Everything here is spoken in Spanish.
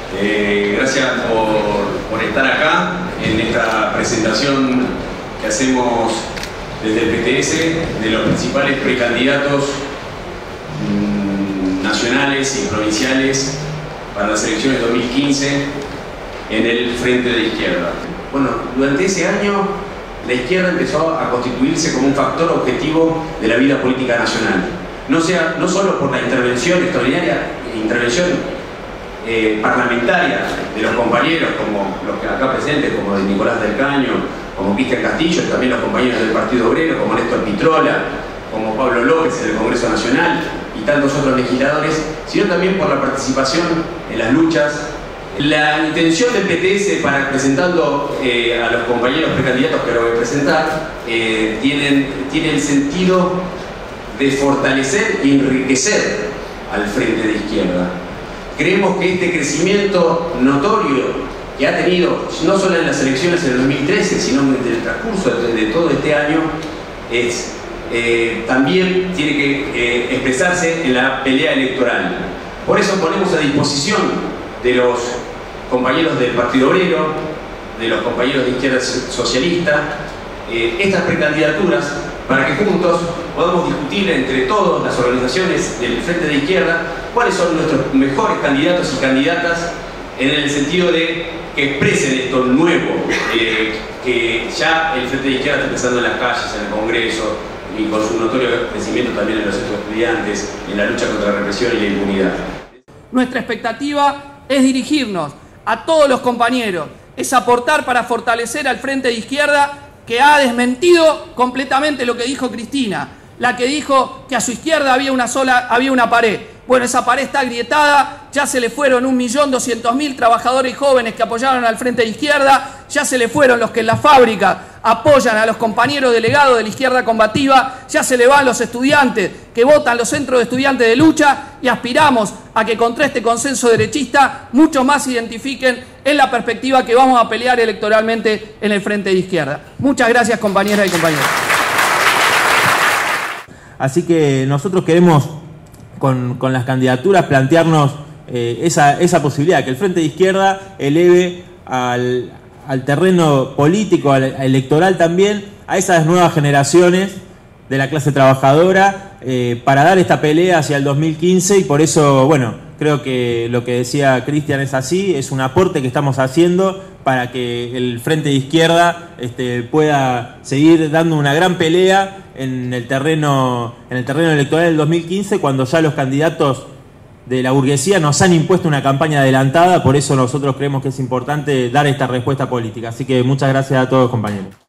Gracias por estar acá en esta presentación que hacemos desde el PTS de los principales precandidatos nacionales y provinciales para las elecciones 2015 en el Frente de Izquierda. Bueno, durante ese año la izquierda empezó a constituirse como un factor objetivo de la vida política nacional. No solo por la intervención parlamentaria de los compañeros, como los que acá presentes, como de Nicolás del Caño, como Cristian Castillo, también los compañeros del Partido Obrero, como Néstor Pitrola, como Pablo López en el Congreso Nacional y tantos otros legisladores, sino también por la participación en las luchas. La intención del PTS para presentando a los compañeros precandidatos que lo voy a presentar tiene el sentido de fortalecer y enriquecer al Frente de Izquierda. Creemos que este crecimiento notorio que ha tenido, no solo en las elecciones del 2013, sino en el transcurso de todo este año, también tiene que expresarse en la pelea electoral. Por eso ponemos a disposición de los compañeros del Partido Obrero, de los compañeros de Izquierda Socialista, estas precandidaturas para que juntos podamos discutir entre todas las organizaciones del Frente de Izquierda cuáles son nuestros mejores candidatos y candidatas en el sentido de que expresen esto nuevo, que ya el Frente de Izquierda está empezando en las calles, en el Congreso, y con su notorio crecimiento también en los estudiantes, en la lucha contra la represión y la impunidad. Nuestra expectativa es dirigirnos a todos los compañeros, es aportar para fortalecer al Frente de Izquierda, que ha desmentido completamente lo que dijo Cristina, la que dijo que a su izquierda había una pared. Bueno, esa pared está agrietada, ya se le fueron 1.200.000 trabajadores y jóvenes que apoyaron al Frente de Izquierda, ya se le fueron los que en la fábrica apoyan a los compañeros delegados de la izquierda combativa, ya se le van los estudiantes que votan los centros de estudiantes de lucha y aspiramos a que contra este consenso derechista muchos más se identifiquen en la perspectiva que vamos a pelear electoralmente en el Frente de Izquierda. Muchas gracias, compañeras y compañeros. Así que nosotros queremos con las candidaturas plantearnos esa posibilidad, que el Frente de Izquierda eleve al terreno político, electoral también, a esas nuevas generaciones de la clase trabajadora para dar esta pelea hacia el 2015, y por eso, bueno, creo que lo que decía Cristian es así, es un aporte que estamos haciendo para que el Frente de Izquierda pueda seguir dando una gran pelea en el terreno electoral del 2015, cuando ya los candidatos de la burguesía nos han impuesto una campaña adelantada. Por eso nosotros creemos que es importante dar esta respuesta política. Así que muchas gracias a todos, compañeros.